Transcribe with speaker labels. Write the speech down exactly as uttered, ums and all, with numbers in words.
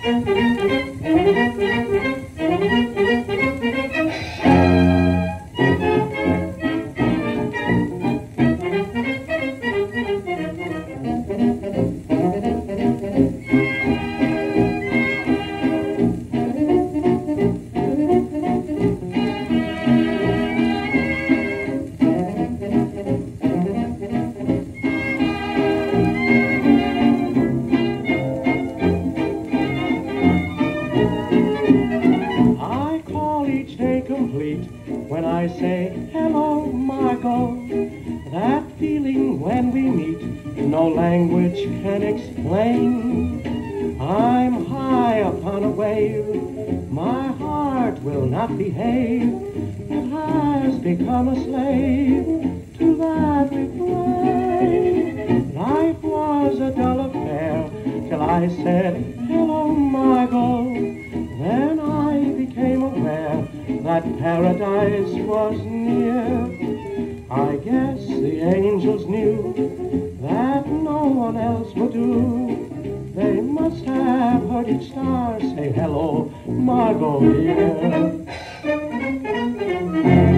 Speaker 1: When I say, hello, Margot, that feeling when we meet, no language can explain. I'm high upon a wave, my heart will not behave, it has become a slave to that refrain. Life was a dull affair, till I said, hello, Margot, then I became aware that paradise was near. I guess the angels knew that no one else would do. They must have heard each star say, hello, Margot, dear.